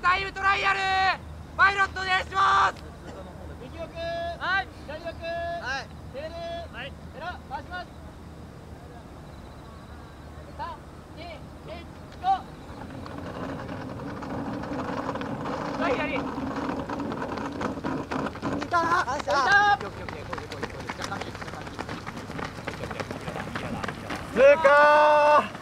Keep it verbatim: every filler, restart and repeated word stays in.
タイムトライアルパイロットお願いします。 右奥、 はい、 左奥、 はい、 テール、はい、エラ回します。さん、に、いち、ゴー。はい、やり。いたな。いた。 通過。